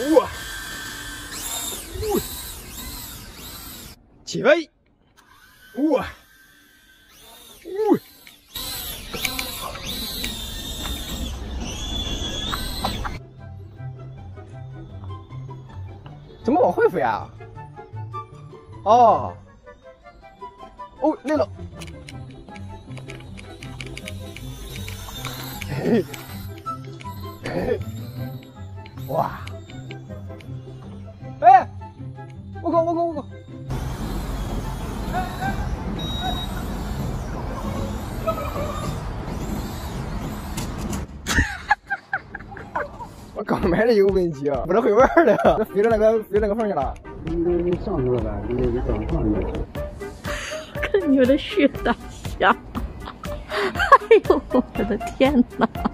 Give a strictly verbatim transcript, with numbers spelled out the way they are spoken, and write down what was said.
哇！起飞！哇！哇！怎么往回飞啊？哦，哦，来了！嘿嘿，哇！哎，我靠，我靠，我靠！我刚买的有问题啊，不是会玩的，这飞到那个飞那个缝去了。 你你上去了呗？你得你等上去。 看你们的血大虾！哎呦，我的天哪！